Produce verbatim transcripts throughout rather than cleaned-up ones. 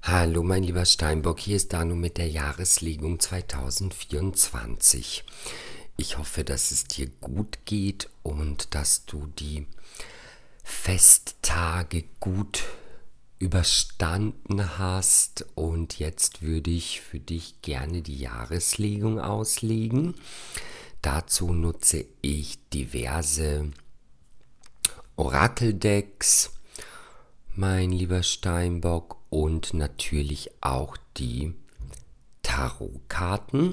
Hallo mein lieber Steinbock, hier ist Danu mit der Jahreslegung zweitausendvierundzwanzig. Ich hoffe, dass es dir gut geht und dass du die Festtage gut überstanden hast. Und jetzt würde ich für dich gerne die Jahreslegung auslegen. Dazu nutze ich diverse Orakeldecks, mein lieber Steinbock, und natürlich auch die Tarotkarten.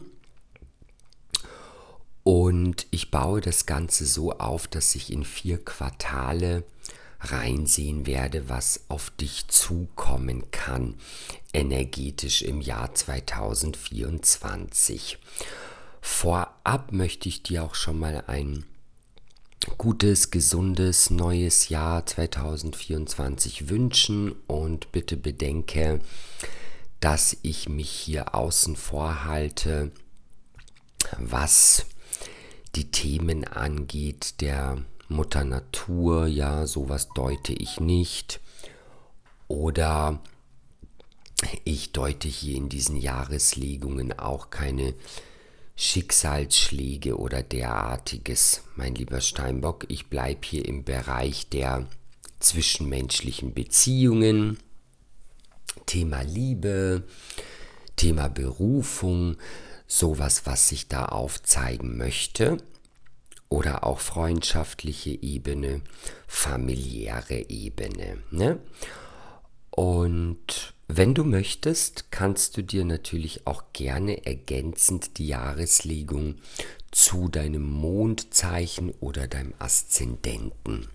Und ich baue das Ganze so auf, dass ich in vier Quartale reinsehen werde, was auf dich zukommen kann, energetisch im Jahr zweitausendvierundzwanzig. Vorab möchte ich dir auch schon mal ein gutes, gesundes, neues Jahr zweitausendvierundzwanzig wünschen und bitte bedenke, dass ich mich hier außen vor halte, was die Themen angeht der Mutter Natur. Ja, sowas deute ich nicht. Oder ich deute hier in diesen Jahreslegungen auch keine Schicksalsschläge oder derartiges, mein lieber Steinbock. Ich bleibe hier im Bereich der zwischenmenschlichen Beziehungen, Thema Liebe, Thema Berufung, sowas, was sich da aufzeigen möchte. Oder auch freundschaftliche Ebene, familiäre Ebene, ne? Und wenn du möchtest, kannst du dir natürlich auch gerne ergänzend die Jahreslegung zu deinem Mondzeichen oder deinem Aszendenten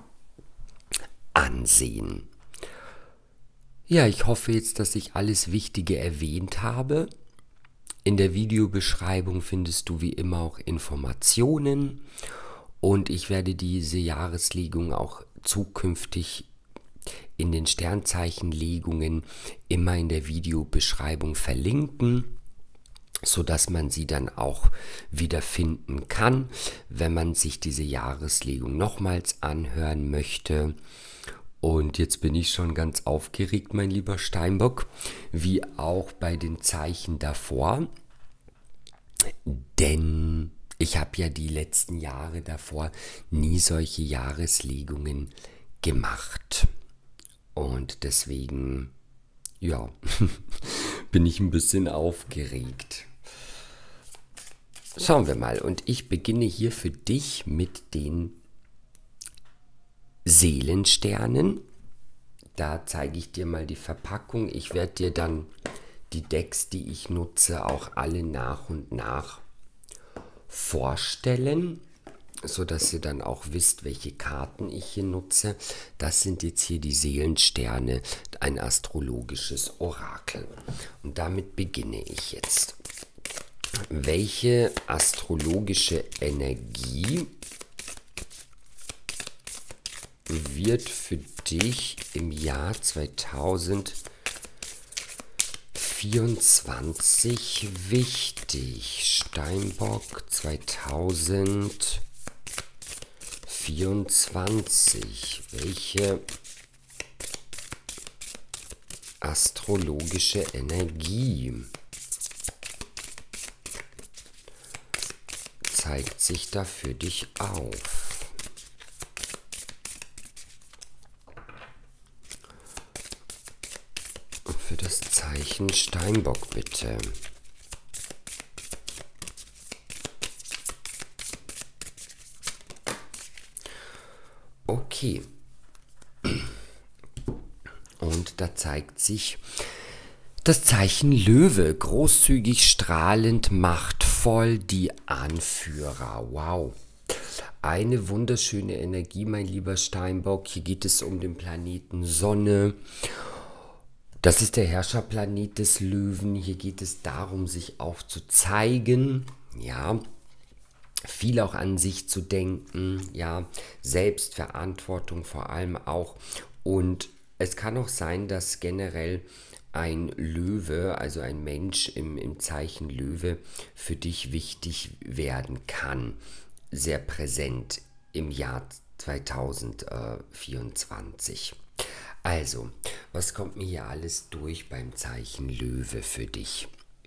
ansehen. Ja, ich hoffe jetzt, dass ich alles Wichtige erwähnt habe. In der Videobeschreibung findest du wie immer auch Informationen und ich werde diese Jahreslegung auch zukünftig in den Sternzeichenlegungen immer in der Videobeschreibung verlinken, sodass man sie dann auch wieder finden kann, wenn man sich diese Jahreslegung nochmals anhören möchte. Und jetzt bin ich schon ganz aufgeregt, mein lieber Steinbock, wie auch bei den Zeichen davor, denn ich habe ja die letzten Jahre davor nie solche Jahreslegungen gemacht. Und deswegen, ja, bin ich ein bisschen aufgeregt. Schauen wir mal. Und ich beginne hier für dich mit den Seelensternen. Da zeige ich dir mal die Verpackung. Ich werde dir dann die Decks, die ich nutze, auch alle nach und nach vorstellen, sodass ihr dann auch wisst, welche Karten ich hier nutze. Das sind jetzt hier die Seelensterne, ein astrologisches Orakel. Und damit beginne ich jetzt. Welche astrologische Energie wird für dich im Jahr zweitausendvierundzwanzig wichtig? Steinbock zweitausendvierundzwanzig. Welche astrologische Energie zeigt sich da für dich auf? Für das Zeichen Steinbock bitte. Okay. Und da zeigt sich das Zeichen Löwe, großzügig, strahlend, machtvoll, die Anführer. Wow. Eine wunderschöne Energie, mein lieber Steinbock. Hier geht es um den Planeten Sonne. Das ist der Herrscherplanet des Löwen. Hier geht es darum, sich auch zu zeigen, ja, viel auch an sich zu denken, ja, Selbstverantwortung vor allem auch. Und es kann auch sein, dass generell ein Löwe, also ein Mensch im, im Zeichen Löwe, für dich wichtig werden kann, sehr präsent im Jahr zweitausendvierundzwanzig. Also, was kommt mir hier alles durch beim Zeichen Löwe für dich?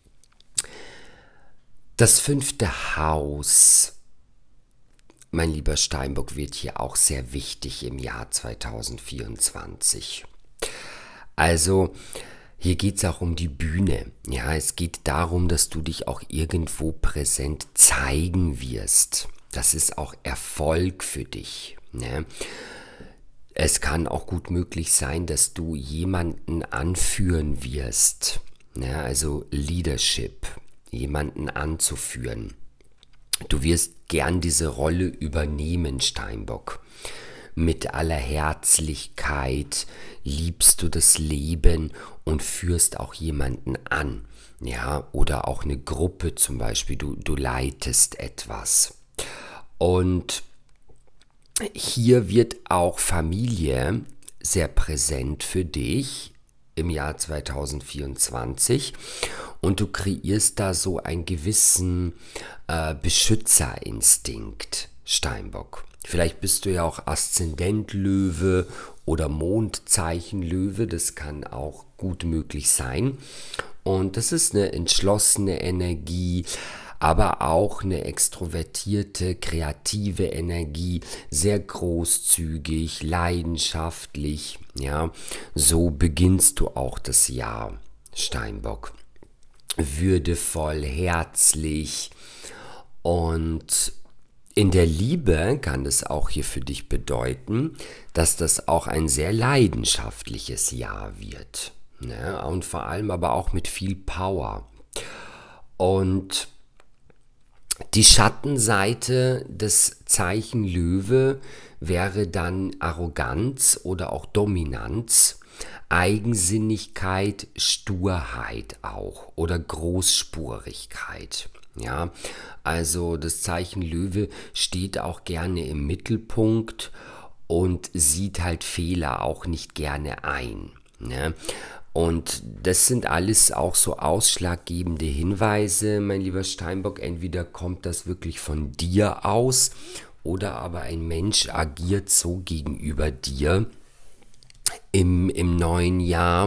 Das fünfte Haus, mein lieber Steinbock, wird hier auch sehr wichtig im Jahr zweitausendvierundzwanzig. Also, hier geht es auch um die Bühne. Ja, es geht darum, dass du dich auch irgendwo präsent zeigen wirst. Das ist auch Erfolg für dich. Ne? Es kann auch gut möglich sein, dass du jemanden anführen wirst. Ne? Also Leadership, jemanden anzuführen. Du wirst gern diese Rolle übernehmen, Steinbock. Mit aller Herzlichkeit liebst du das Leben und führst auch jemanden an. Ja, oder auch eine Gruppe zum Beispiel, du, du leitest etwas. Und hier wird auch Familie sehr präsent für dich im Jahr zweitausendvierundzwanzig und du kreierst da so einen gewissen äh, Beschützerinstinkt, Steinbock. Vielleicht bist du ja auch Aszendent Löwe oder Mondzeichen Löwe, das kann auch gut möglich sein. Und das ist eine entschlossene Energie, aber auch eine extrovertierte, kreative Energie, sehr großzügig, leidenschaftlich, ja. So beginnst du auch das Jahr, Steinbock. Würdevoll, herzlich und in der Liebe kann es auch hier für dich bedeuten, dass das auch ein sehr leidenschaftliches Jahr wird. Ne? Und vor allem aber auch mit viel Power. Und die Schattenseite des Zeichen Löwe wäre dann Arroganz oder auch Dominanz, Eigensinnigkeit, Sturheit auch oder Großspurigkeit. Ja, also das Zeichen Löwe steht auch gerne im Mittelpunkt und sieht halt Fehler auch nicht gerne ein. Ne? Und das sind alles auch so ausschlaggebende Hinweise, mein lieber Steinbock. Entweder kommt das wirklich von dir aus oder aber ein Mensch agiert so gegenüber dir im, im neuen Jahr.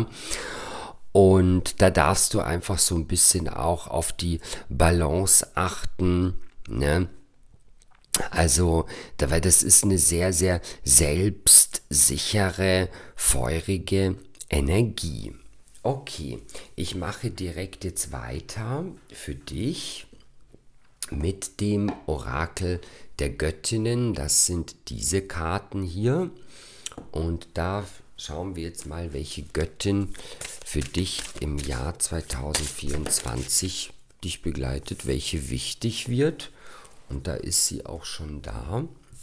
Und da darfst du einfach so ein bisschen auch auf die Balance achten, ne? Also, weil das ist eine sehr, sehr selbstsichere, feurige Energie. Okay, ich mache direkt jetzt weiter für dich mit dem Orakel der Göttinnen. Das sind diese Karten hier. Und da schauen wir jetzt mal, welche Göttin für dich im Jahr zweitausendvierundzwanzig dich begleitet, welche wichtig wird. Und da ist sie auch schon da.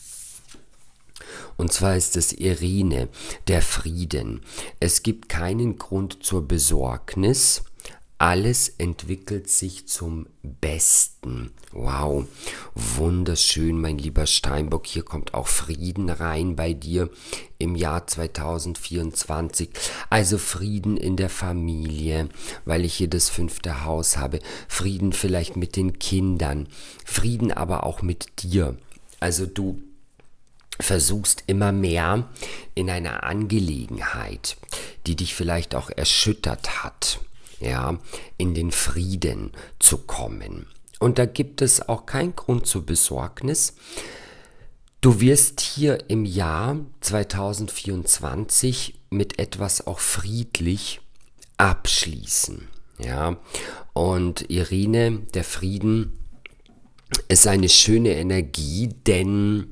Und zwar ist es Irene, der Frieden. Es gibt keinen Grund zur Besorgnis. Alles entwickelt sich zum Besten. Wow, wunderschön, mein lieber Steinbock. Hier kommt auch Frieden rein bei dir im Jahr zweitausendvierundzwanzig. Also Frieden in der Familie, weil ich hier das fünfte Haus habe. Frieden vielleicht mit den Kindern. Frieden aber auch mit dir. Also du versuchst immer mehr in einer Angelegenheit, die dich vielleicht auch erschüttert hat, ja, in den Frieden zu kommen. Und da gibt es auch keinen Grund zur Besorgnis. Du wirst hier im Jahr zweitausendvierundzwanzig mit etwas auch friedlich abschließen, ja. Und Irene, der Frieden, ist eine schöne Energie, denn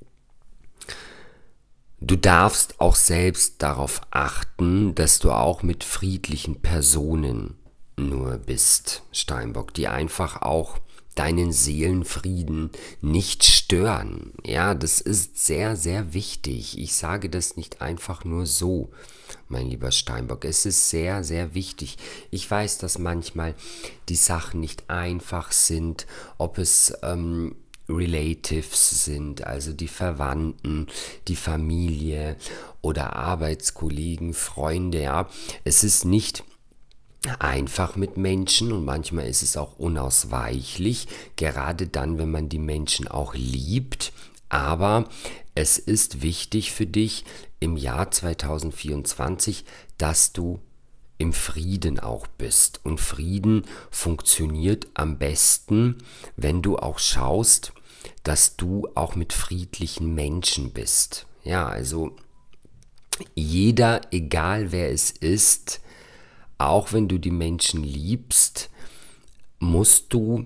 du darfst auch selbst darauf achten, dass du auch mit friedlichen Personen nur bist, Steinbock, die einfach auch deinen Seelenfrieden nicht stören. Ja, das ist sehr, sehr wichtig. Ich sage das nicht einfach nur so, mein lieber Steinbock. Es ist sehr, sehr wichtig. Ich weiß, dass manchmal die Sachen nicht einfach sind, ob es ähm, Relatives sind, also die Verwandten, die Familie oder Arbeitskollegen, Freunde, ja. Es ist nicht einfach mit Menschen und manchmal ist es auch unausweichlich, gerade dann, wenn man die Menschen auch liebt, Aber es ist wichtig für dich im Jahr zweitausendvierundzwanzig, dass du im Frieden auch bist. Und Frieden funktioniert am besten, wenn du auch schaust, dass du auch mit friedlichen Menschen bist. Ja, also jeder, egal wer es ist, auch wenn du die Menschen liebst, musst du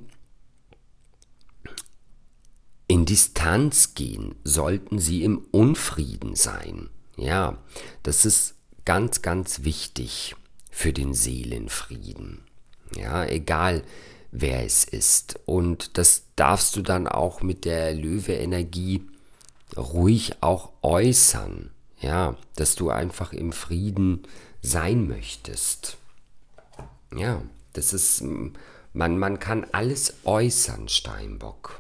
in Distanz gehen, sollten sie im Unfrieden sein. Ja, das ist ganz, ganz wichtig für den Seelenfrieden. Ja, egal wer es ist. Und das darfst du dann auch mit der Löwe-Energie ruhig auch äußern. Ja, dass du einfach im Frieden sein möchtest. Ja, das ist, man, man kann alles äußern, Steinbock.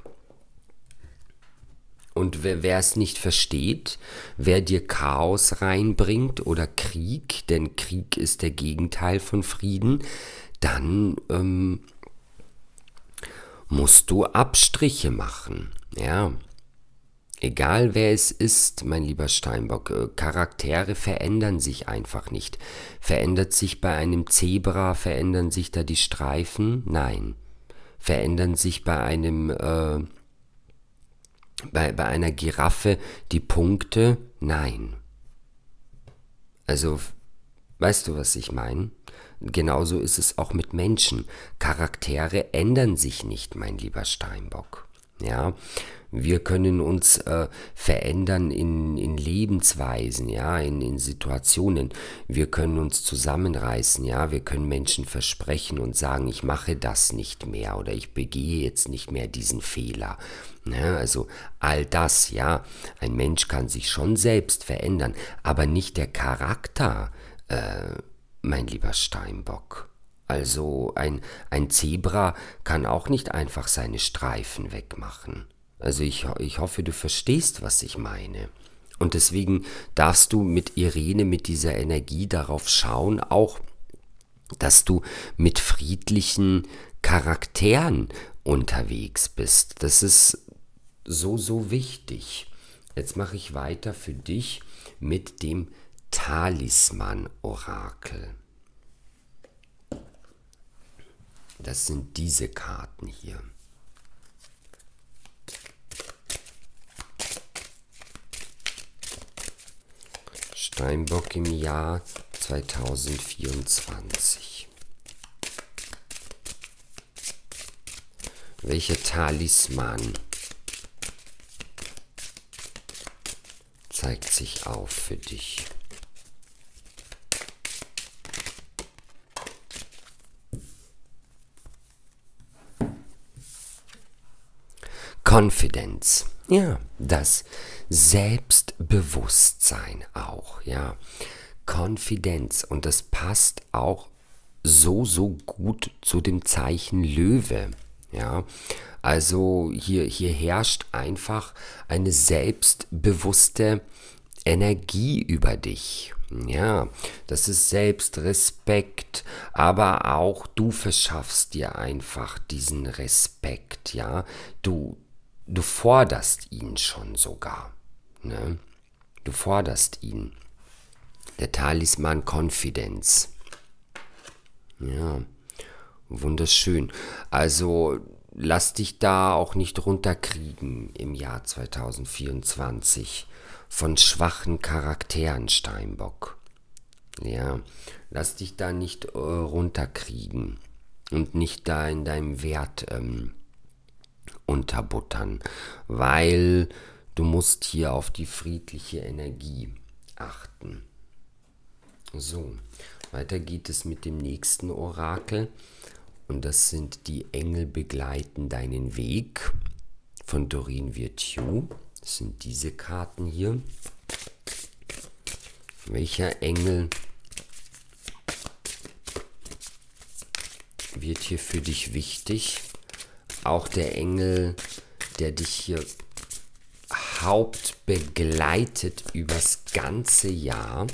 Und wer, wer es nicht versteht, wer dir Chaos reinbringt oder Krieg, denn Krieg ist der Gegenteil von Frieden, dann ähm, musst du Abstriche machen. Ja, egal wer es ist, mein lieber Steinbock, äh, Charaktere verändern sich einfach nicht. Verändert sich bei einem Zebra, verändern sich da die Streifen? Nein. Verändern sich bei einem... Äh, Bei, bei einer Giraffe die Punkte? Nein. Also, weißt du, was ich meine? Genauso ist es auch mit Menschen. Charaktere ändern sich nicht, mein lieber Steinbock. Ja, wir können uns äh, verändern in, in Lebensweisen, ja, in, in Situationen. Wir können uns zusammenreißen, ja, wir können Menschen versprechen und sagen, ich mache das nicht mehr oder ich begehe jetzt nicht mehr diesen Fehler. Ja, also all das, ja, ein Mensch kann sich schon selbst verändern, aber nicht der Charakter, äh, mein lieber Steinbock. Also ein, ein Zebra kann auch nicht einfach seine Streifen wegmachen. Also ich, ich hoffe, du verstehst, was ich meine. Und deswegen darfst du mit Irene, mit dieser Energie darauf schauen, auch, dass du mit friedlichen Charakteren unterwegs bist. Das ist so, so wichtig. Jetzt mache ich weiter für dich mit dem Talisman-Orakel. Das sind diese Karten hier. Steinbock im Jahr zweitausendvierundzwanzig. Welcher Talisman zeigt sich auf für dich? Confidence, ja, das Selbstbewusstsein auch, ja, Konfidenz, und das passt auch so, so gut zu dem Zeichen Löwe, ja, also hier, hier herrscht einfach eine selbstbewusste Energie über dich. Ja, das ist Selbstrespekt, aber auch du verschaffst dir einfach diesen Respekt, ja, du Du forderst ihn schon sogar, ne? Du forderst ihn. Der Talisman Confidence. Ja, wunderschön. Also lass dich da auch nicht runterkriegen im Jahr zweitausendvierundzwanzig von schwachen Charakteren, Steinbock. Ja, lass dich da nicht äh, runterkriegen und nicht da in deinem Wert ähm, unterbuttern, weil du musst hier auf die friedliche Energie achten. So, weiter geht es mit dem nächsten Orakel, und das sind die Engel begleiten deinen Weg von Doreen Virtue. Das sind diese Karten hier. Welcher Engel wird hier für dich wichtig? Auch der Engel, der dich hier hauptbegleitet übers ganze Jahr.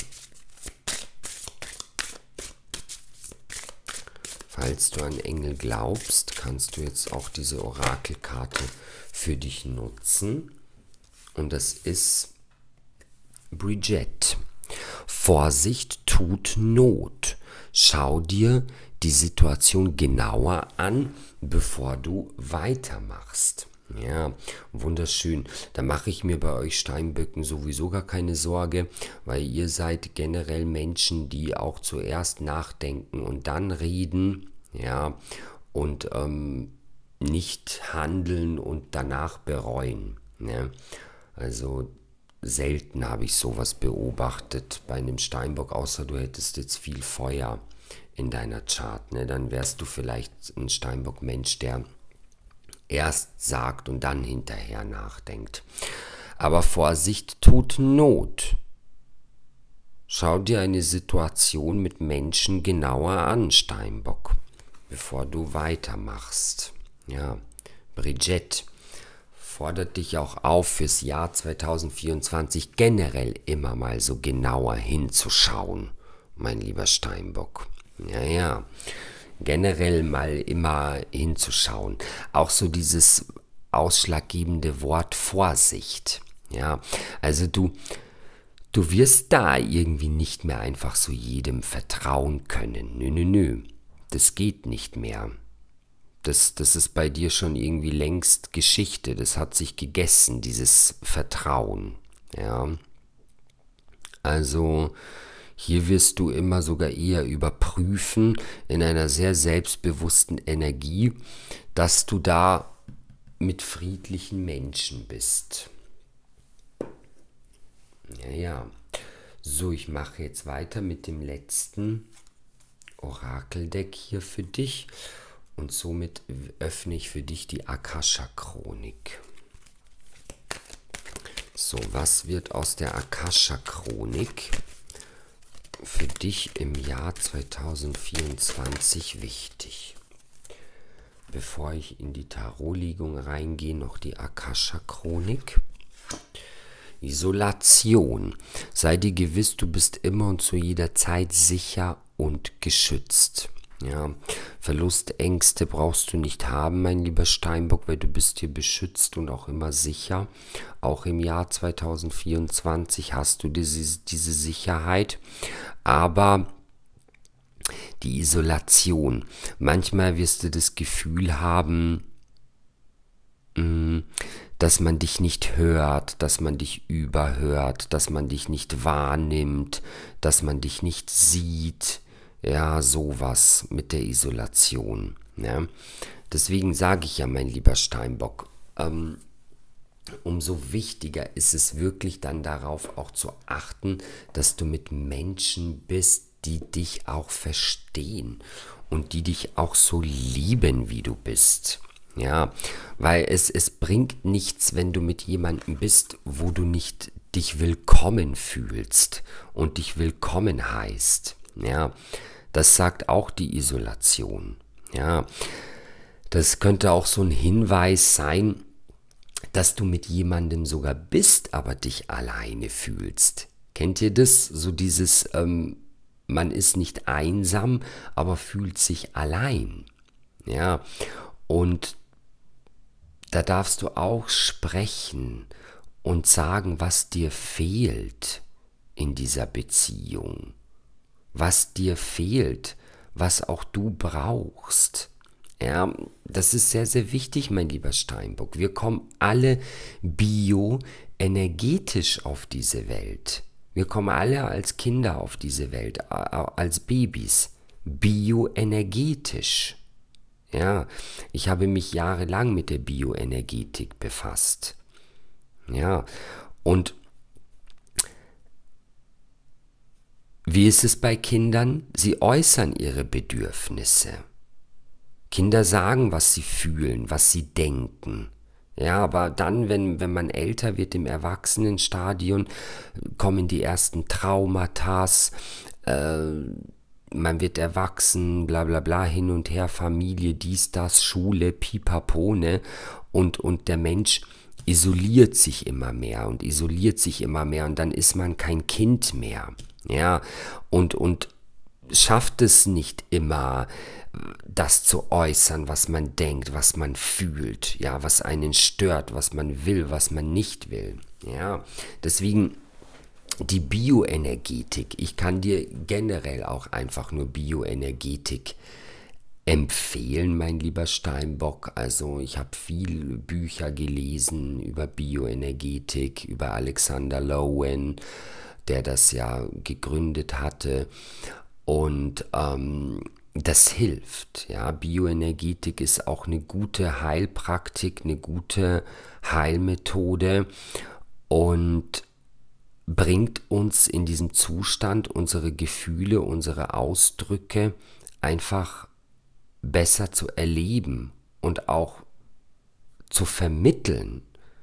Falls du an Engel glaubst, kannst du jetzt auch diese Orakelkarte für dich nutzen. Und das ist Bridget. Vorsicht tut Not. Schau dir die Situation genauer an, bevor du weitermachst. Ja, wunderschön. Da mache ich mir bei euch Steinböcken sowieso gar keine Sorge, weil ihr seid generell Menschen, die auch zuerst nachdenken und dann reden, ja, und ähm, nicht handeln und danach bereuen. Ja. Also selten habe ich sowas beobachtet bei einem Steinbock, außer du hättest jetzt viel Feuer in deiner Chart. Ne? Dann wärst du vielleicht ein Steinbock-Mensch, der erst sagt und dann hinterher nachdenkt. Aber Vorsicht tut Not. Schau dir eine Situation mit Menschen genauer an, Steinbock, bevor du weitermachst. Ja, Bridget fordert dich auch auf, fürs Jahr zweitausendvierundzwanzig generell immer mal so genauer hinzuschauen, mein lieber Steinbock. Ja, ja. Generell mal immer hinzuschauen. Auch so dieses ausschlaggebende Wort Vorsicht. Ja, also du, du wirst da irgendwie nicht mehr einfach so jedem vertrauen können. Nö, nö, nö. Das geht nicht mehr. Das, das ist bei dir schon irgendwie längst Geschichte. Das hat sich gegessen, dieses Vertrauen. Ja. Also hier wirst du immer sogar eher überprüfen, in einer sehr selbstbewussten Energie, dass du da mit friedlichen Menschen bist. Ja, ja. So, ich mache jetzt weiter mit dem letzten Orakeldeck hier für dich. Und somit öffne ich für dich die Akasha-Chronik. So, was wird aus der Akasha-Chronik für dich im Jahr zweitausendvierundzwanzig wichtig? Bevor ich in die Tarotlegung reingehe, noch die Akasha-Chronik. Isolation. Sei dir gewiss, du bist immer und zu jeder Zeit sicher und geschützt. Ja, Verlustängste brauchst du nicht haben, mein lieber Steinbock, weil du bist hier beschützt und auch immer sicher. Auch im Jahr zweitausendvierundzwanzig hast du diese, diese Sicherheit. Aber die Isolation. Manchmal wirst du das Gefühl haben, dass man dich nicht hört, dass man dich überhört, dass man dich nicht wahrnimmt, dass man dich nicht sieht. Ja, sowas mit der Isolation. Ja. Deswegen sage ich ja, mein lieber Steinbock, ähm, umso wichtiger ist es wirklich dann darauf auch zu achten, dass du mit Menschen bist, die dich auch verstehen und die dich auch so lieben, wie du bist. Ja, weil es, es bringt nichts, wenn du mit jemandem bist, wo du nicht dich willkommen fühlst und dich willkommen heißt. Ja, das sagt auch die Isolation. Ja, das könnte auch so ein Hinweis sein, dass du mit jemandem sogar bist, aber dich alleine fühlst. Kennt ihr das? So dieses, ähm, man ist nicht einsam, aber fühlt sich allein. Ja, und da darfst du auch sprechen und sagen, was dir fehlt in dieser Beziehung. Was dir fehlt, was auch du brauchst. Ja, das ist sehr, sehr wichtig, mein lieber Steinbock. Wir kommen alle bioenergetisch auf diese Welt. Wir kommen alle als Kinder auf diese Welt, als Babys, bioenergetisch. Ja, ich habe mich jahrelang mit der Bioenergetik befasst. Ja, und wie ist es bei Kindern? Sie äußern ihre Bedürfnisse. Kinder sagen, was sie fühlen, was sie denken. Ja, aber dann, wenn, wenn man älter wird im Erwachsenenstadion, kommen die ersten Traumata, äh, man wird erwachsen, bla bla bla, hin und her, Familie, dies, das, Schule, pipapo, ne? Und, und der Mensch isoliert sich immer mehr und isoliert sich immer mehr und dann ist man kein Kind mehr. Ja, und, und schafft es nicht immer, das zu äußern, was man denkt, was man fühlt, ja, was einen stört, was man will, was man nicht will. Ja, deswegen die Bioenergetik. Ich kann dir generell auch einfach nur Bioenergetik empfehlen, mein lieber Steinbock. Also ich habe viele Bücher gelesen über Bioenergetik, über Alexander Lowen, der das ja gegründet hatte. Und ähm, das hilft. Ja, Bioenergetik ist auch eine gute Heilpraktik, eine gute Heilmethode und bringt uns in diesem Zustand unsere Gefühle, unsere Ausdrücke einfach besser zu erleben und auch zu vermitteln,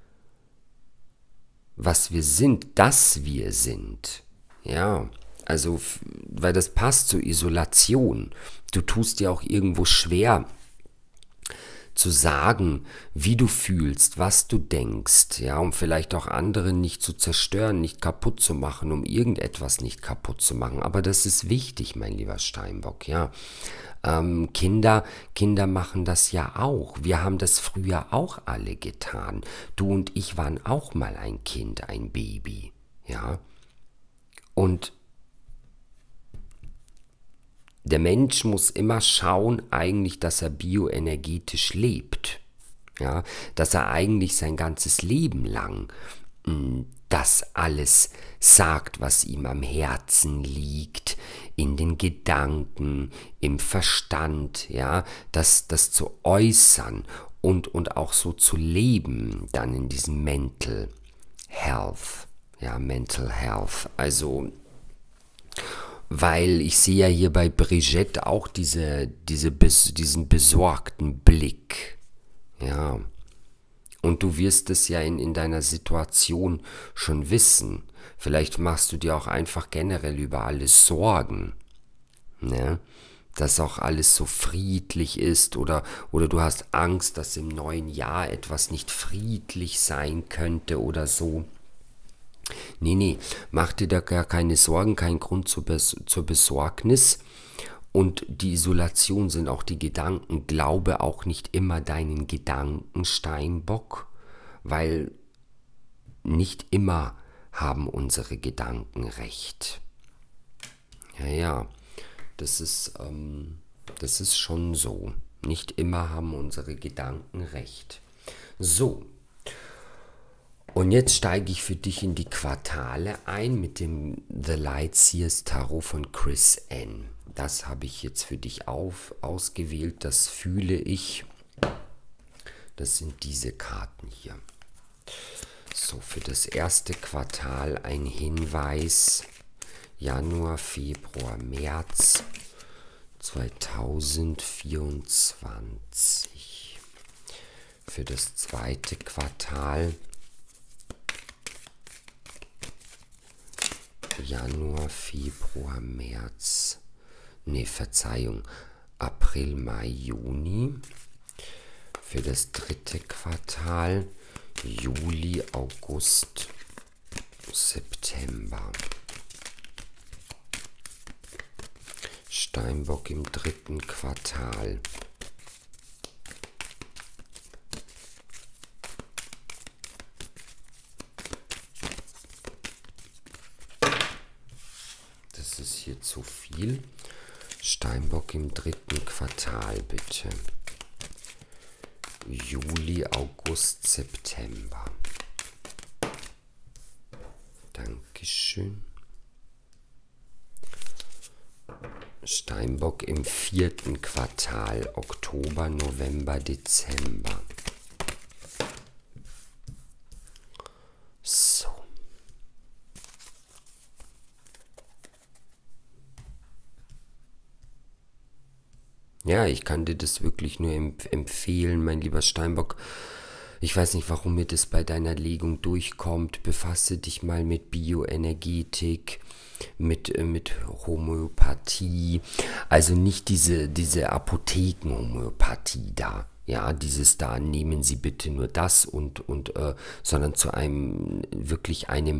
was wir sind, dass wir sind. Ja, also, weil das passt zur Isolation. Du tust dir auch irgendwo schwer zu sagen, wie du fühlst, was du denkst, ja, um vielleicht auch andere nicht zu zerstören, nicht kaputt zu machen, um irgendetwas nicht kaputt zu machen. Aber das ist wichtig, mein lieber Steinbock, ja. Ähm, Kinder, Kinder machen das ja auch. Wir haben das früher auch alle getan. Du und ich waren auch mal ein Kind, ein Baby, ja. Und der Mensch muss immer schauen, eigentlich, dass er bioenergetisch lebt. Ja, dass er eigentlich sein ganzes Leben lang mh, das alles sagt, was ihm am Herzen liegt, in den Gedanken, im Verstand, ja, das, das zu äußern und, und auch so zu leben, dann in diesem Mental Health, ja, Mental Health, also weil ich sehe ja hier bei Brigitte auch diese, diese, diesen besorgten Blick. Ja. Und du wirst es ja in, in deiner Situation schon wissen. Vielleicht machst du dir auch einfach generell über alles Sorgen. Ne? Dass auch alles so friedlich ist oder, oder du hast Angst, dass im neuen Jahr etwas nicht friedlich sein könnte oder so. Nee, nee, mach dir da gar keine Sorgen, kein Grund zur, Bes zur Besorgnis. Und die Isolation sind auch die Gedanken. Glaube auch nicht immer deinen Gedanken, Steinbock, weil nicht immer haben unsere Gedanken recht. Ja, ja, das ist, ähm, das ist schon so. Nicht immer haben unsere Gedanken recht. So. Und jetzt steige ich für dich in die Quartale ein mit dem The Lightseers Tarot von Chris N. Das habe ich jetzt für dich auf, ausgewählt, das fühle ich. Das sind diese Karten hier. So, für das erste Quartal ein Hinweis. Januar, Februar, März zweitausendvierundzwanzig. Für das zweite Quartal Januar, Februar, März, ne, Verzeihung, April, Mai, Juni. Für das dritte Quartal Juli, August, September. Steinbock im dritten Quartal. Das ist hier zu viel. Steinbock im dritten Quartal, bitte. Juli, August, September. Dankeschön. Steinbock im vierten Quartal, Oktober, November, Dezember. So. Ja, ich kann dir das wirklich nur empf empfehlen, mein lieber Steinbock. Ich weiß nicht, warum mir das bei deiner Legung durchkommt. Befasse dich mal mit Bioenergetik, mit, äh, mit Homöopathie. Also nicht diese, diese Apotheken-Homöopathie da. Ja, dieses da, nehmen Sie bitte nur das und, und äh, sondern zu einem, wirklich einem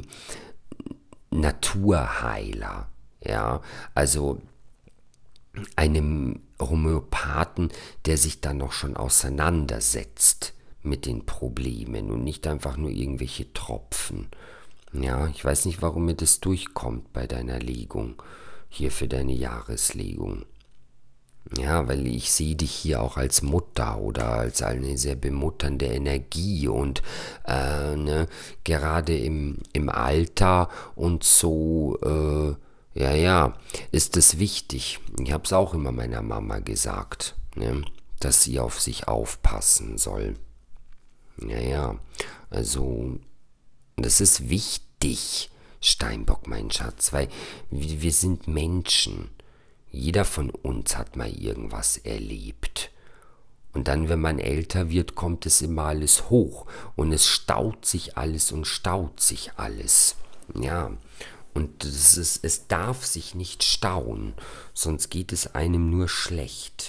Naturheiler. Ja, also einem Homöopathen, der sich dann noch schon auseinandersetzt mit den Problemen und nicht einfach nur irgendwelche Tropfen. Ja, ich weiß nicht, warum mir das durchkommt bei deiner Legung, hier für deine Jahreslegung. Ja, weil ich sehe dich hier auch als Mutter oder als eine sehr bemutternde Energie und äh, ne, gerade im, im Alter und so, äh, ja, ja, ist es wichtig. Ich habe es auch immer meiner Mama gesagt, ne, dass sie auf sich aufpassen soll. Ja, ja, also das ist wichtig, Steinbock, mein Schatz, weil wir wir sind Menschen. Jeder von uns hat mal irgendwas erlebt. Und dann, wenn man älter wird, kommt es immer alles hoch. Und es staut sich alles und staut sich alles. Ja, und es, ist, es darf sich nicht stauen, sonst geht es einem nur schlecht.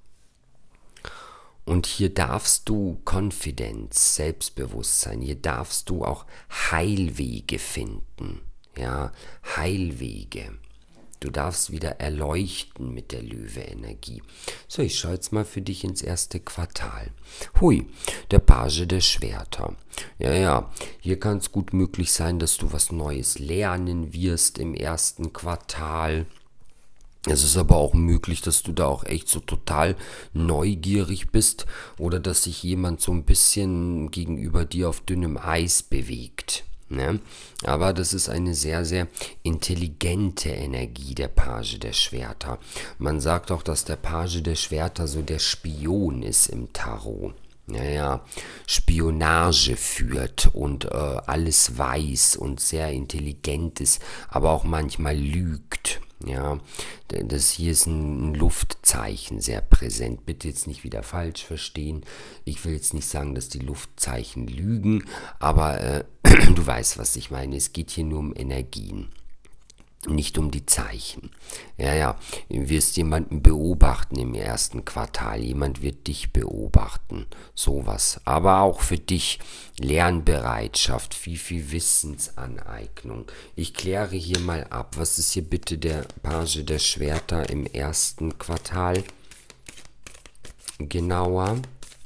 Und hier darfst du Konfidenz, Selbstbewusstsein, hier darfst du auch Heilwege finden. Ja, Heilwege. Du darfst wieder erleuchten mit der Löwe-Energie. So, ich schaue jetzt mal für dich ins erste Quartal. Hui, der Page der Schwerter. Ja, ja, hier kann es gut möglich sein, dass du was Neues lernen wirst im ersten Quartal. Es ist aber auch möglich, dass du da auch echt so total neugierig bist oder dass sich jemand so ein bisschen gegenüber dir auf dünnem Eis bewegt. Ne? Aber das ist eine sehr, sehr intelligente Energie, der Page der Schwerter. Man sagt auch, dass der Page der Schwerter so der Spion ist im Tarot. Naja, Spionage führt und äh, alles weiß und sehr intelligent ist, aber auch manchmal lügt. Ja, das hier ist ein Luftzeichen sehr präsent. Bitte jetzt nicht wieder falsch verstehen. Ich will jetzt nicht sagen, dass die Luftzeichen lügen, aber äh, du weißt, was ich meine. Es geht hier nur um Energien, nicht um die Zeichen. Ja, ja, du wirst jemanden beobachten im ersten Quartal. Jemand wird dich beobachten. Sowas. Aber auch für dich Lernbereitschaft, viel, viel Wissensaneignung. Ich kläre hier mal ab. Was ist hier bitte der Page der Schwerter im ersten Quartal? Genauer.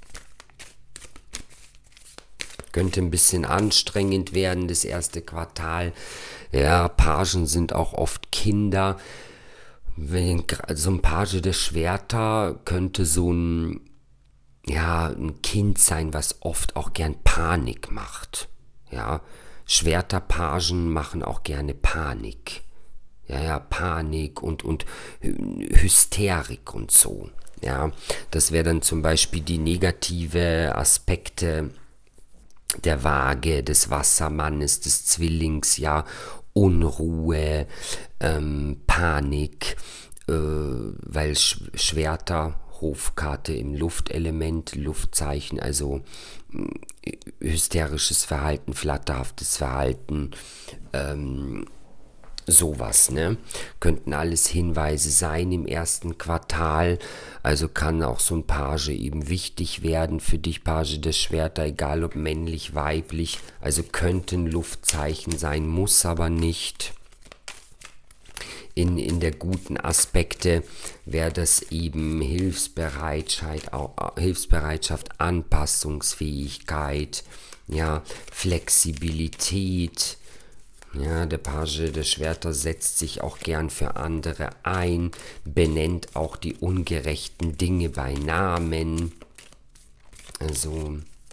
Könnte ein bisschen anstrengend werden, das erste Quartal. Ja, Pagen sind auch oft Kinder. Wenn, so ein Page der Schwerter könnte so ein, ja, ein Kind sein, was oft auch gern Panik macht. Ja, Schwerterpagen machen auch gerne Panik. Ja, ja, Panik und, und Hysterik und so. Ja, das wäre dann zum Beispiel die negative Aspekte der Waage, des Wassermannes, des Zwillings, ja, Unruhe, ähm, Panik, äh, weil Sch Schwerter, Hofkarte im Luftelement, Luftzeichen, also äh, hysterisches Verhalten, flatterhaftes Verhalten, ähm, sowas, ne? Könnten alles Hinweise sein im ersten Quartal. Also kann auch so ein Page eben wichtig werden für dich, Page der Schwerter, egal ob männlich, weiblich. Also könnten Luftzeichen sein, muss aber nicht. In, in der guten Aspekte wäre das eben Hilfsbereitschaft, Hilfsbereitschaft, Anpassungsfähigkeit, ja, Flexibilität. Ja, der Page der Schwerter setzt sich auch gern für andere ein, benennt auch die ungerechten Dinge bei Namen. Also,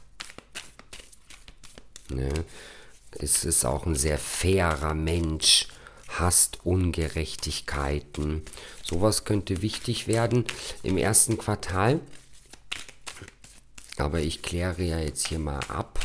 ne, es ist auch ein sehr fairer Mensch, hasst Ungerechtigkeiten. Sowas könnte wichtig werden im ersten Quartal. Aber ich kläre ja jetzt hier mal ab.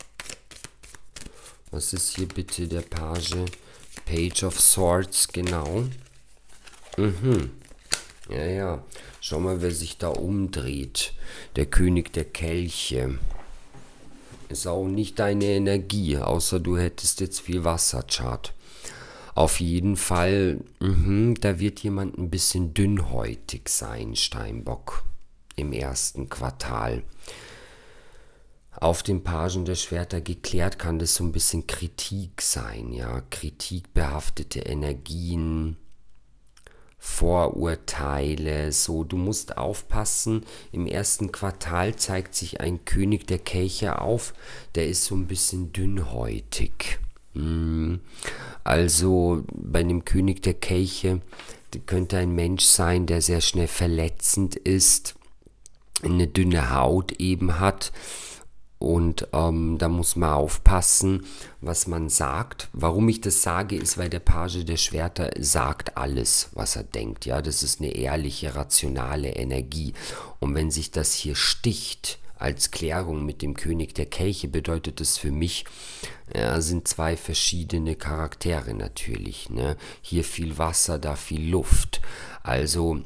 Was ist hier bitte der Page? Page of Swords, genau. Mhm. Ja, ja. Schau mal, wer sich da umdreht. Der König der Kelche. Ist auch nicht deine Energie, außer du hättest jetzt viel Wasserchart. Auf jeden Fall, mh, da wird jemand ein bisschen dünnhäutig sein, Steinbock, im ersten Quartal. Auf dem Pagen der Schwerter geklärt kann das so ein bisschen Kritik sein, ja, kritikbehaftete Energien, Vorurteile, so, du musst aufpassen. Im ersten Quartal zeigt sich ein König der Kelche auf, der ist so ein bisschen dünnhäutig. Hm. Also bei dem König der Kelche könnte ein Mensch sein, der sehr schnell verletzend ist, eine dünne Haut eben hat. Und ähm, da muss man aufpassen, was man sagt. Warum ich das sage, ist, weil der Page der Schwerter sagt alles, was er denkt. Ja, das ist eine ehrliche, rationale Energie. Und wenn sich das hier sticht als Klärung mit dem König der Kelche, bedeutet das für mich, ja, sind zwei verschiedene Charaktere natürlich. Ne? Hier viel Wasser, da viel Luft. Also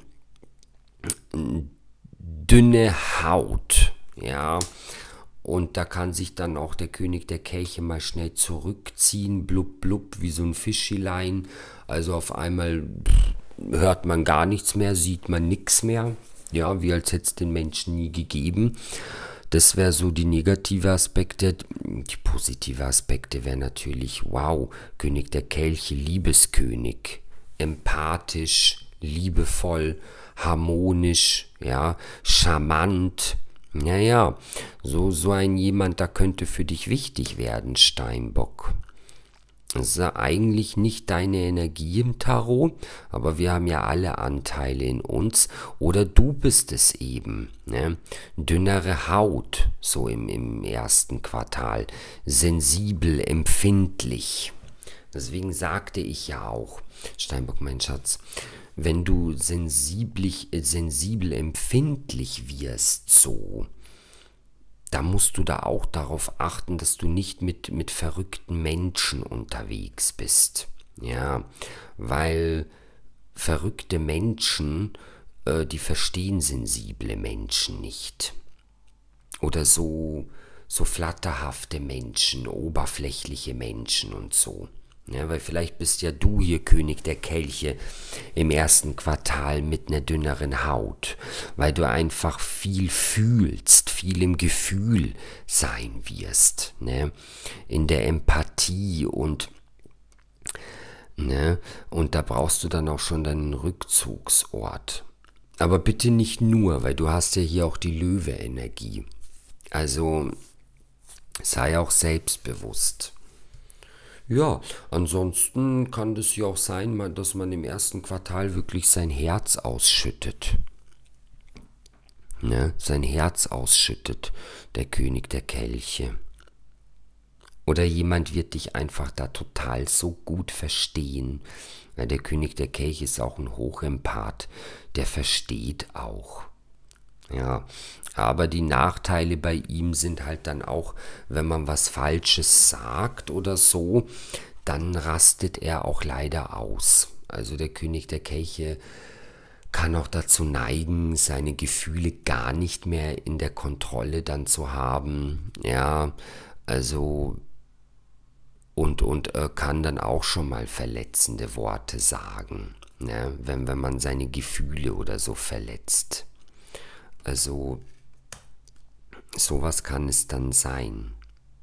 dünne Haut, ja. Und da kann sich dann auch der König der Kelche mal schnell zurückziehen, blub blub, wie so ein Fischilein. Also auf einmal hört man gar nichts mehr, sieht man nichts mehr. Ja, wie als hätte es den Menschen nie gegeben. Das wäre so die negative Aspekte. Die positive Aspekte wäre natürlich, wow, König der Kelche, Liebeskönig. Empathisch, liebevoll, harmonisch, ja, charmant. Naja, so, so ein jemand, da könnte für dich wichtig werden, Steinbock. Das ist ja eigentlich nicht deine Energie im Tarot, aber wir haben ja alle Anteile in uns. Oder du bist es eben. Ne? Dünnere Haut, so im, im ersten Quartal. Sensibel, empfindlich. Deswegen sagte ich ja auch, Steinbock, mein Schatz, wenn du sensiblich, äh, sensibel empfindlich wirst, so, da musst du da auch darauf achten, dass du nicht mit, mit verrückten Menschen unterwegs bist. Ja, weil verrückte Menschen, äh, die verstehen sensible Menschen nicht. Oder so, so flatterhafte Menschen, oberflächliche Menschen und so. Ja, weil vielleicht bist ja du hier König der Kelche im ersten Quartal mit einer dünneren Haut, weil du einfach viel fühlst, viel im Gefühl sein wirst, ne? In der Empathie und, ne? Und da brauchst du dann auch schon deinen Rückzugsort. Aber bitte nicht nur, weil du hast ja hier auch die Löwe-Energie. Also sei auch selbstbewusst. Ja, ansonsten kann das ja auch sein, dass man im ersten Quartal wirklich sein Herz ausschüttet. Ne? Sein Herz ausschüttet, der König der Kelche. Oder jemand wird dich einfach da total so gut verstehen. Ja, der König der Kelche ist auch ein Hochempath, der versteht auch. Ja, aber die Nachteile bei ihm sind halt dann auch, wenn man was Falsches sagt oder so, dann rastet er auch leider aus. Also der König der Kelche kann auch dazu neigen, seine Gefühle gar nicht mehr in der Kontrolle dann zu haben. Ja, also und, und äh, kann dann auch schon mal verletzende Worte sagen, ne? wenn, wenn man seine Gefühle oder so verletzt. Also, sowas kann es dann sein.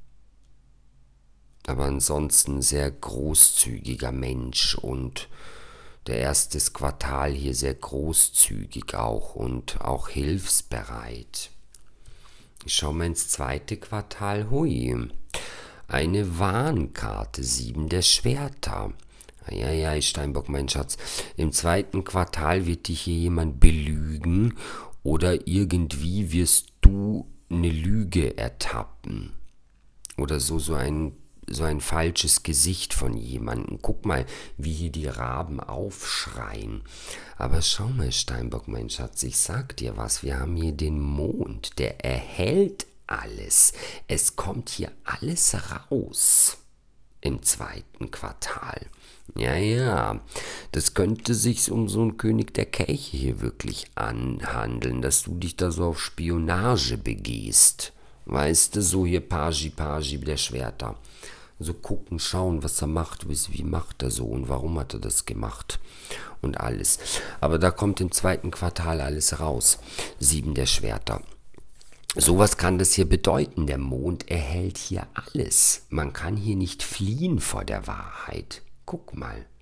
Aber ansonsten sehr großzügiger Mensch und der erste Quartal hier sehr großzügig auch und auch hilfsbereit. Ich schaue mal ins zweite Quartal. Hui, eine Warnkarte, sieben der Schwerter. Ja, ja, Steinbock, mein Schatz. Im zweiten Quartal wird dich hier jemand belügen. Oder irgendwie wirst du eine Lüge ertappen. Oder so, so ein, so ein falsches Gesicht von jemandem. Guck mal, wie hier die Raben aufschreien. Aber schau mal, Steinbock, mein Schatz, ich sag dir was. Wir haben hier den Mond, der erhält alles. Es kommt hier alles raus im zweiten Quartal. Ja, ja, das könnte sich um so einen König der Kelche hier wirklich anhandeln, dass du dich da so auf Spionage begehst. Weißt du, so hier Pagi, Pagi der Schwerter. So gucken, schauen, was er macht, wie macht er so und warum hat er das gemacht und alles. Aber da kommt im zweiten Quartal alles raus. Sieben der Schwerter. Sowas kann das hier bedeuten. Der Mond erhält hier alles. Man kann hier nicht fliehen vor der Wahrheit. Guck mal,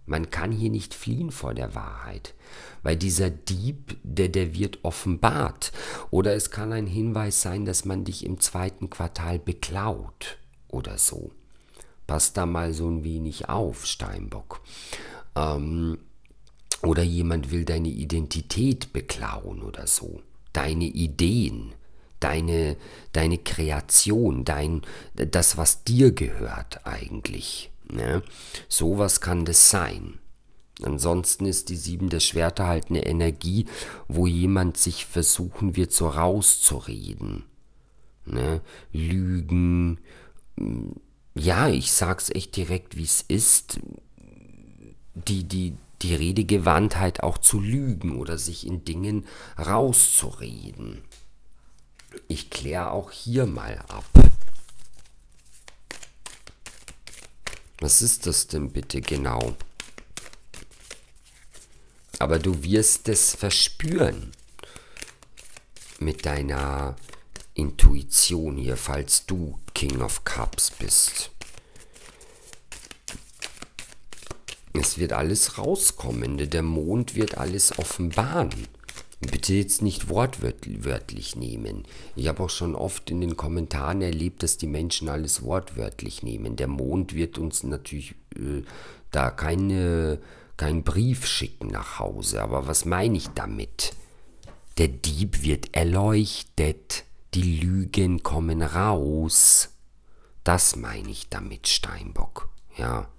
Man kann hier nicht fliehen vor der Wahrheit, weil dieser Dieb, der, der wird offenbart. Oder es kann ein Hinweis sein, dass man dich im zweiten Quartal beklaut oder so. Pass da mal so ein wenig auf, Steinbock. Ähm, oder jemand will deine Identität beklauen oder so. Deine Ideen, deine, deine Kreation, dein, das, was dir gehört eigentlich. Ne? Sowas kann das sein. Ansonsten ist die Sieben der Schwerter halt eine Energie, wo jemand sich versuchen wird, so rauszureden. Ne? Lügen. Ja, ich sag's echt direkt, wie es ist. Die, die, die Redegewandtheit auch zu lügen oder sich in Dingen rauszureden. Ich kläre auch hier mal ab. Was ist das denn bitte genau? Aber du wirst es verspüren mit deiner Intuition hier, falls du King of Cups bist. Es wird alles rauskommen, der Mond wird alles offenbaren. Bitte jetzt nicht wortwörtlich nehmen. Ich habe auch schon oft in den Kommentaren erlebt, dass die Menschen alles wortwörtlich nehmen. Der Mond wird uns natürlich äh, da keine, keinen Brief schicken nach Hause. Aber was meine ich damit? Der Dieb wird erleuchtet. Die Lügen kommen raus. Das meine ich damit, Steinbock. Ja.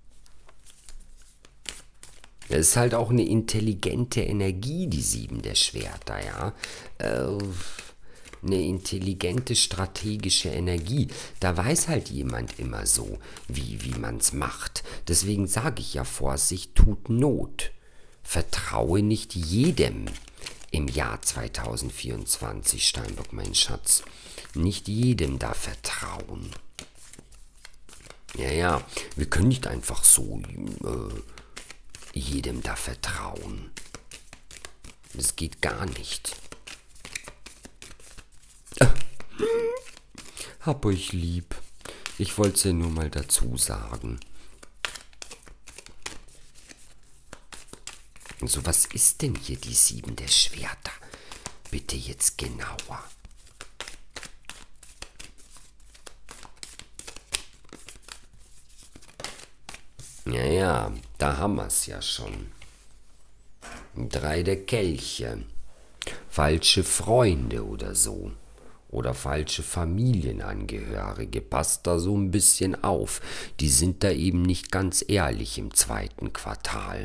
Das ist halt auch eine intelligente Energie, die Sieben der Schwerter, ja. Äh, eine intelligente strategische Energie. Da weiß halt jemand immer so, wie, wie man es macht. Deswegen sage ich ja, Vorsicht tut Not. Vertraue nicht jedem im Jahr zweitausendvierundzwanzig, Steinbock, mein Schatz. Nicht jedem da vertrauen. Ja, ja, wir können nicht einfach so äh, jedem da vertrauen. Das geht gar nicht. Hab euch lieb. Ich wollte es ja nur mal dazu sagen. So, was ist denn hier die Sieben der Schwerter? Bitte jetzt genauer. Ja, ja, da haben wir es ja schon. Drei der Kelche. Falsche Freunde oder so. Oder falsche Familienangehörige. Passt da so ein bisschen auf. Die sind da eben nicht ganz ehrlich im zweiten Quartal.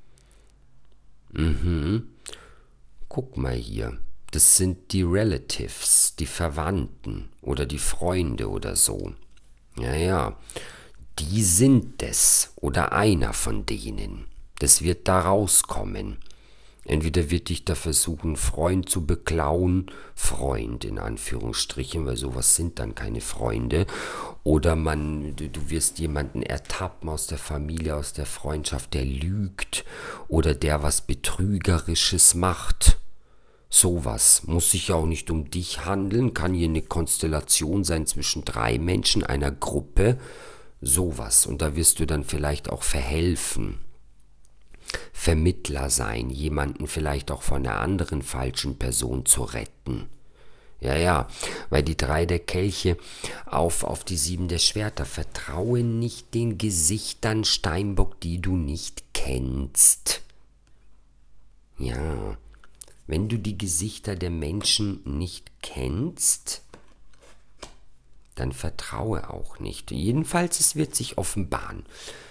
Mhm. Guck mal hier. Das sind die Relatives, die Verwandten oder die Freunde oder so. Ja, ja. Die sind es oder einer von denen. Das wird da rauskommen. Entweder wird dich da versuchen, Freund zu beklauen, Freund in Anführungsstrichen, weil sowas sind dann keine Freunde. Oder man, du, du wirst jemanden ertappen aus der Familie, aus der Freundschaft, der lügt oder der was Betrügerisches macht. Sowas muss sich ja auch nicht um dich handeln, kann hier eine Konstellation sein zwischen drei Menschen, einer Gruppe. Sowas. Und da wirst du dann vielleicht auch verhelfen. Vermittler sein, jemanden vielleicht auch von einer anderen falschen Person zu retten. Ja, ja, weil die drei der Kelche auf, auf die Sieben der Schwerter. Vertraue nicht den Gesichtern, Steinbock, die du nicht kennst. Ja, wenn du die Gesichter der Menschen nicht kennst, dann vertraue auch nicht. Jedenfalls, es wird sich offenbaren.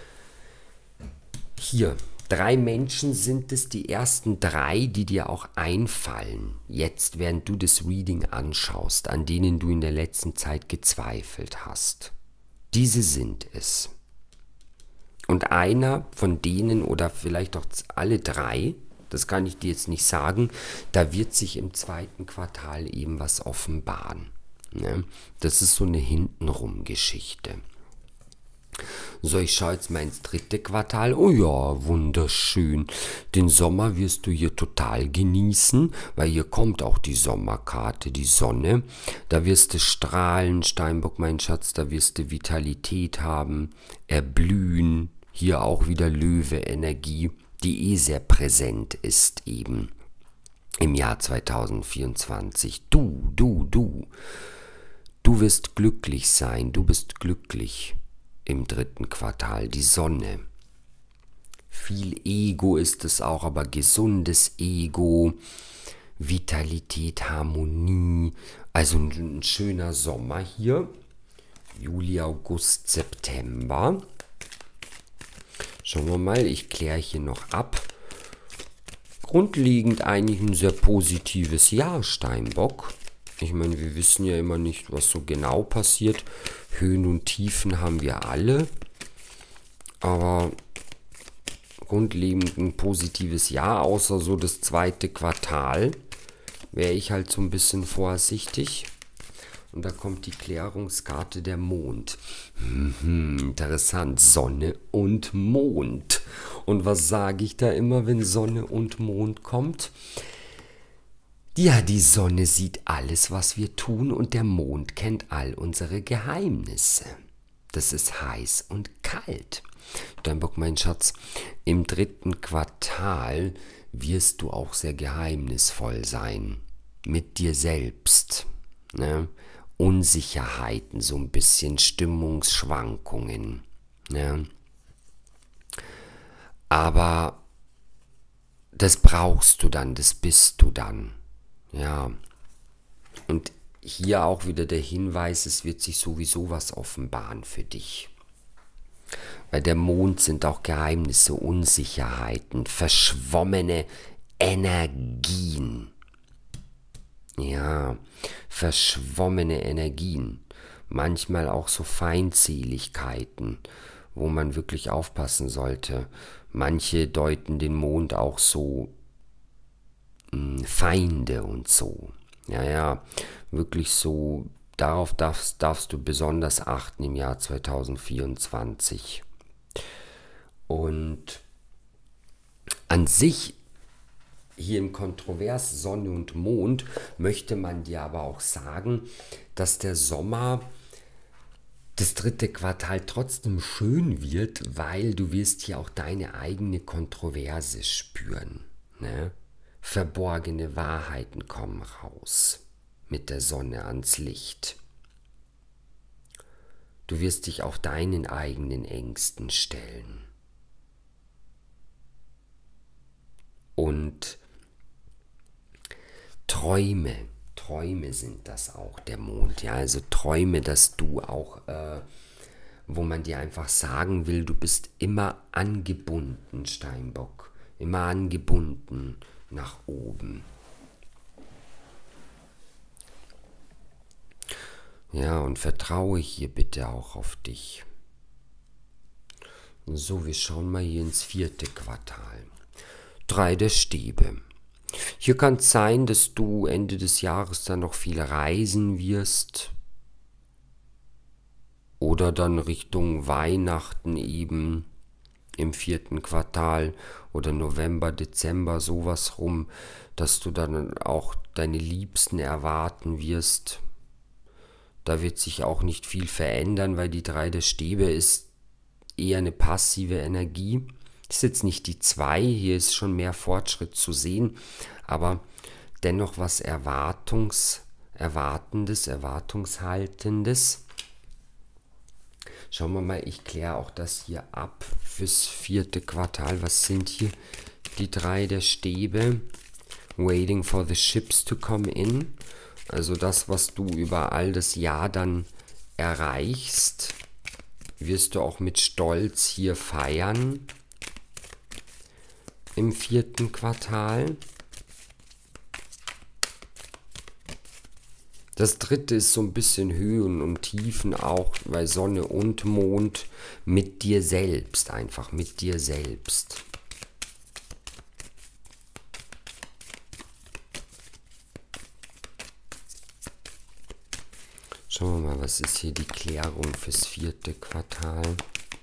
Hier, drei Menschen sind es, die ersten drei, die dir auch einfallen, jetzt während du das Reading anschaust, an denen du in der letzten Zeit gezweifelt hast. Diese sind es. Und einer von denen oder vielleicht auch alle drei, das kann ich dir jetzt nicht sagen, da wird sich im zweiten Quartal eben was offenbaren. Ne? Das ist so eine Hintenrum-Geschichte. So, ich schaue jetzt mal ins dritte Quartal. Oh ja, wunderschön. Den Sommer wirst du hier total genießen, weil hier kommt auch die Sommerkarte, die Sonne. Da wirst du strahlen, Steinbock, mein Schatz, da wirst du Vitalität haben, erblühen, Hier auch wieder Löwe-Energie, die eh sehr präsent ist eben im Jahr zweitausendvierundzwanzig. Du, du, du, du wirst glücklich sein, du bist glücklich im dritten Quartal, die Sonne. Viel Ego ist es auch, aber gesundes Ego, Vitalität, Harmonie, also ein, ein schöner Sommer hier, Juli, August, September. Schauen wir mal, ich kläre hier noch ab. Grundlegend eigentlich ein sehr positives Jahr, Steinbock. Ich meine, wir wissen ja immer nicht, was so genau passiert. Höhen und Tiefen haben wir alle. Aber grundlegend ein positives Jahr, außer so das zweite Quartal, wäre ich halt so ein bisschen vorsichtig. Und da kommt die Klärungskarte der Mond. Mhm, interessant, Sonne und Mond. Und was sage ich da immer, wenn Sonne und Mond kommt? Ja, die Sonne sieht alles, was wir tun, und der Mond kennt all unsere Geheimnisse. Das ist heiß und kalt. Steinbock, mein Schatz, im dritten Quartal wirst du auch sehr geheimnisvoll sein. Mit dir selbst. Ne? Unsicherheiten, so ein bisschen Stimmungsschwankungen. Ne? Aber das brauchst du dann, das bist du dann. Ja. Und hier auch wieder der Hinweis, es wird sich sowieso was offenbaren für dich. Bei der Mond sind auch Geheimnisse, Unsicherheiten, verschwommene Energien. Ja, verschwommene Energien. Manchmal auch so Feindseligkeiten, wo man wirklich aufpassen sollte. Manche deuten den Mond auch so mh, Feinde und so. Ja, ja, wirklich so, darauf darfst, darfst du besonders achten im Jahr zweitausendvierundzwanzig. Und an sich, hier im Kontrovers Sonne und Mond, möchte man dir aber auch sagen, dass der Sommer, das dritte Quartal, trotzdem schön wird, weil du wirst hier auch deine eigene Kontroverse spüren. Ne? Verborgene Wahrheiten kommen raus mit der Sonne ans Licht. Du wirst dich auch deinen eigenen Ängsten stellen. Und Träume, Träume sind das auch, der Mond. Ja, also Träume, dass du auch, äh, wo man dir einfach sagen will, du bist immer angebunden, Steinbock. Immer angebunden nach oben. Ja, und vertraue hier bitte auch auf dich. So, wir schauen mal hier ins vierte Quartal. Drei der Stäbe. Hier kann es sein, dass du Ende des Jahres dann noch viel reisen wirst. Oder dann Richtung Weihnachten eben im vierten Quartal oder November, Dezember, sowas rum, dass du dann auch deine Liebsten erwarten wirst. Da wird sich auch nicht viel verändern, weil die drei der Stäbe ist eher eine passive Energie. Das ist jetzt nicht die zwei, hier ist schon mehr Fortschritt zu sehen, aber dennoch was Erwartungs, Erwartendes, Erwartungshaltendes. Schauen wir mal, ich kläre auch das hier ab fürs vierte Quartal. Was sind hier die drei der Stäbe? Waiting for the ships to come in. Also das, was du über all das Jahr dann erreichst, wirst du auch mit Stolz hier feiern im vierten Quartal. Das dritte ist so ein bisschen Höhen und Tiefen auch, weil Sonne und Mond mit dir selbst, einfach mit dir selbst. Schauen wir mal, was ist hier die Klärung fürs vierte Quartal?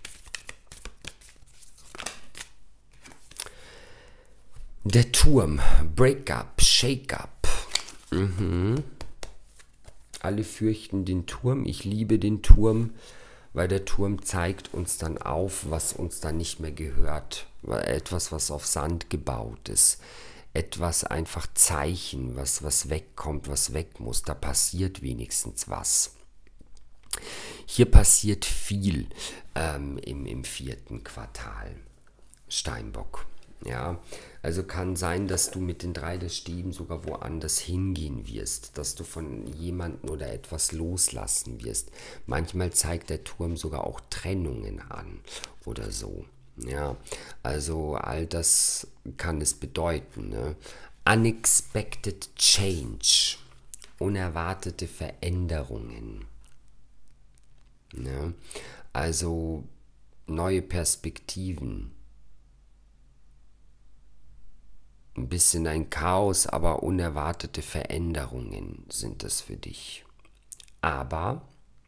Der Turm, Breakup, Shake-up. Mhm. Alle fürchten den Turm, ich liebe den Turm, weil der Turm zeigt uns dann auf, was uns dann nicht mehr gehört. Etwas, was auf Sand gebaut ist. Etwas einfach Zeichen, was, was wegkommt, was weg muss. Da passiert wenigstens was. Hier passiert viel ähm, im, im vierten Quartal, Steinbock. Ja, also kann sein, dass du mit den drei der Stäben sogar woanders hingehen wirst, dass du von jemandem oder etwas loslassen wirst. Manchmal zeigt der Turm sogar auch Trennungen an oder so. Ja, also all das kann es bedeuten. Ne? Unexpected Change, unerwartete Veränderungen. Ne? Also neue Perspektiven. Ein bisschen ein Chaos, aber unerwartete Veränderungen sind es für dich. Aber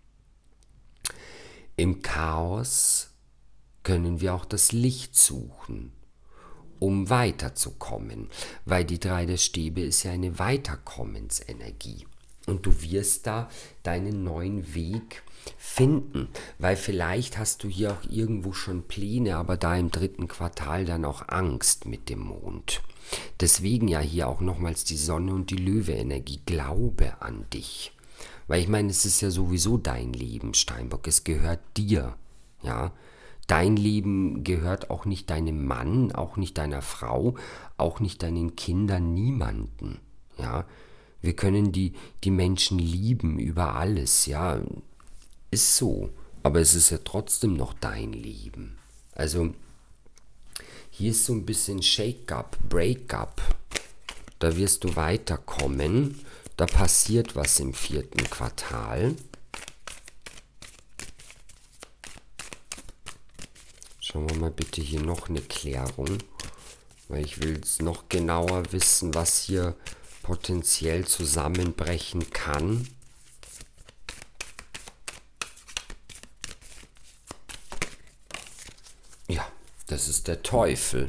im Chaos können wir auch das Licht suchen, um weiterzukommen, weil die drei der Stäbe ist ja eine Weiterkommensenergie. Und du wirst da deinen neuen Weg finden, weil vielleicht hast du hier auch irgendwo schon Pläne, aber da im dritten Quartal dann auch Angst mit dem Mond. Deswegen ja hier auch nochmals die Sonne und die Löwe-Energie. Glaube an dich. Weil ich meine, es ist ja sowieso dein Leben, Steinbock. Es gehört dir. Ja, dein Leben gehört auch nicht deinem Mann, auch nicht deiner Frau, auch nicht deinen Kindern, niemanden. Ja, wir können die, die Menschen lieben über alles. Ja, ist so. Aber es ist ja trotzdem noch dein Leben. Also hier ist so ein bisschen Shake-up, Break-up. Da wirst du weiterkommen. Da passiert was im vierten Quartal. Schauen wir mal bitte hier noch eine Klärung. Weil ich will es noch genauer wissen, was hier potenziell zusammenbrechen kann. Ja. Das ist der Teufel.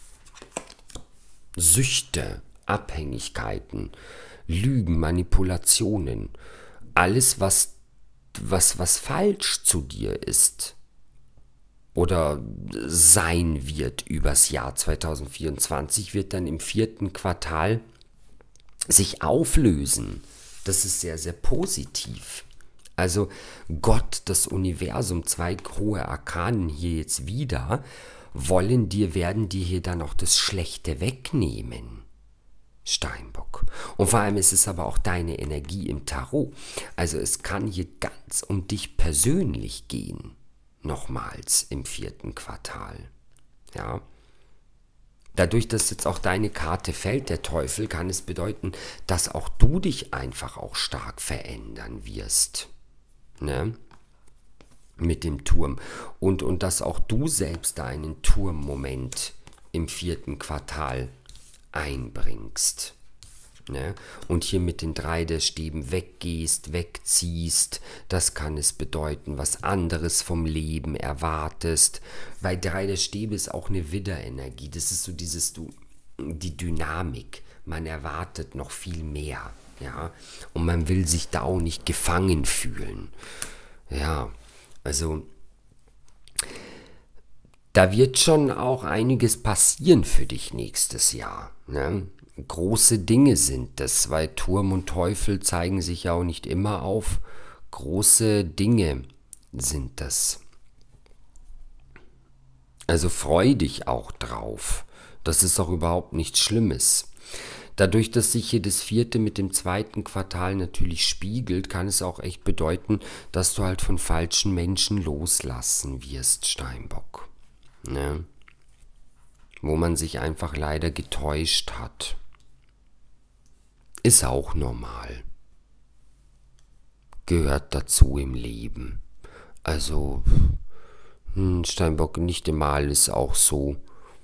Süchte, Abhängigkeiten, Lügen, Manipulationen, alles, was, was, was falsch zu dir ist oder sein wird übers Jahr zwanzig vierundzwanzig, wird dann im vierten Quartal sich auflösen. Das ist sehr, sehr positiv. Also Gott, das Universum, zwei hohe Arkanen hier jetzt wieder, wollen dir, werden dir hier dann auch das Schlechte wegnehmen, Steinbock. Und vor allem ist es aber auch deine Energie im Tarot. Also es kann hier ganz um dich persönlich gehen, nochmals im vierten Quartal. Ja. Dadurch, dass jetzt auch deine Karte fällt, der Teufel, kann es bedeuten, dass auch du dich einfach auch stark verändern wirst. Ne? Mit dem Turm. Und, und dass auch du selbst einen Turmmoment im vierten Quartal einbringst. Ne? Und hier mit den drei der Stäben weggehst, wegziehst, das kann es bedeuten, was anderes vom Leben erwartest. Weil drei der Stäbe ist auch eine Widderenergie. Das ist so dieses, du, die Dynamik. Man erwartet noch viel mehr. Ja? Und man will sich da auch nicht gefangen fühlen. Ja. Also, da wird schon auch einiges passieren für dich nächstes Jahr. Ne? Große Dinge sind das, weil Turm und Teufel zeigen sich ja auch nicht immer auf. Große Dinge sind das. Also freu dich auch drauf. Das ist auch überhaupt nichts Schlimmes. Dadurch, dass sich hier das vierte mit dem zweiten Quartal natürlich spiegelt, kann es auch echt bedeuten, dass du halt von falschen Menschen loslassen wirst, Steinbock. Ne? Wo man sich einfach leider getäuscht hat. Ist auch normal. Gehört dazu im Leben. Also, Steinbock, nicht immer alles auch so.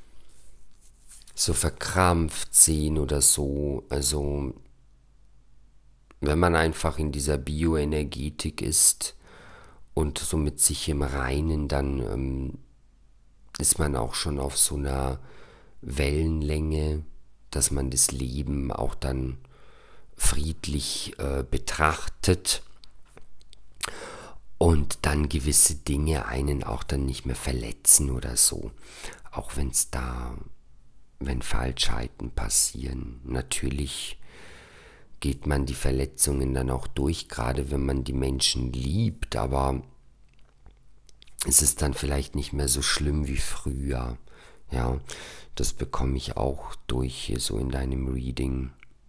so verkrampft sehen oder so. Also, wenn man einfach in dieser Bioenergetik ist und so mit sich im Reinen, dann ähm, ist man auch schon auf so einer Wellenlänge, dass man das Leben auch dann friedlich äh, betrachtet. und dann gewisse Dinge einen auch dann nicht mehr verletzen oder so. Auch wenn es da, wenn Falschheiten passieren. Natürlich geht man die Verletzungen dann auch durch, gerade wenn man die Menschen liebt, aber es ist dann vielleicht nicht mehr so schlimm wie früher. Ja, das bekomme ich auch durch hier so in deinem Reading.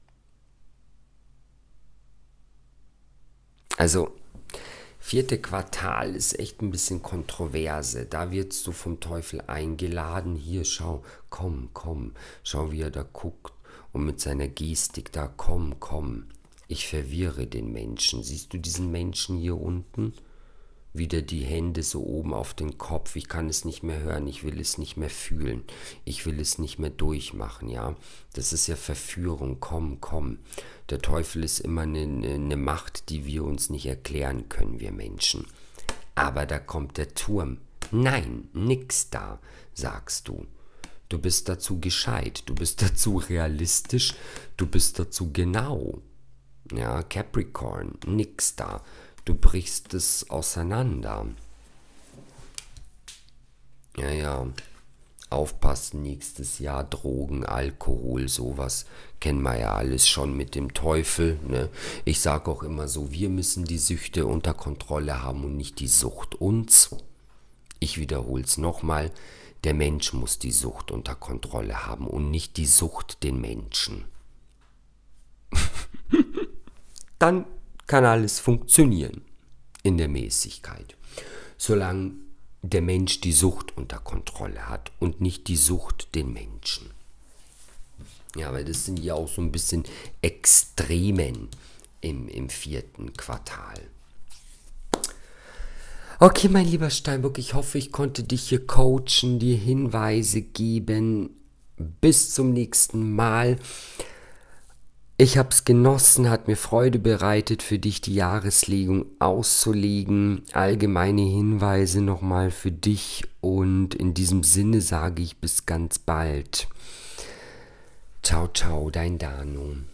Also, vierte Quartal ist echt ein bisschen kontroverse. Da wirst du vom Teufel eingeladen. Hier, schau, komm, komm. Schau, wie er da guckt und mit seiner Gestik da, komm, komm. Ich verwirre den Menschen. Siehst du diesen Menschen hier unten? Wieder die Hände so oben auf den Kopf. Ich kann es nicht mehr hören, ich will es nicht mehr fühlen. Ich will es nicht mehr durchmachen, ja. Das ist ja Verführung, komm, komm. Der Teufel ist immer eine, eine Macht, die wir uns nicht erklären können, wir Menschen. Aber da kommt der Turm. Nein, nix da, sagst du. Du bist dazu gescheit, du bist dazu realistisch, du bist dazu genau. Ja, Capricorn, nix da. Du brichst es auseinander. Ja, ja. Aufpassen, nächstes Jahr Drogen, Alkohol, sowas kennen wir ja alles schon mit dem Teufel. Ne? Ich sage auch immer so, wir müssen die Süchte unter Kontrolle haben und nicht die Sucht uns. Ich wiederhole es nochmal, der Mensch muss die Sucht unter Kontrolle haben und nicht die Sucht den Menschen. Dann kann alles funktionieren in der Mäßigkeit, solange der Mensch die Sucht unter Kontrolle hat und nicht die Sucht den Menschen. Ja, weil das sind ja auch so ein bisschen Extremen im, im vierten Quartal. Okay, mein lieber Steinbock, ich hoffe, ich konnte dich hier coachen, dir Hinweise geben. Bis zum nächsten Mal. Ich habe es genossen, hat mir Freude bereitet, für dich die Jahreslegung auszulegen. Allgemeine Hinweise nochmal für dich und in diesem Sinne sage ich bis ganz bald. Ciao, ciao, dein Dano.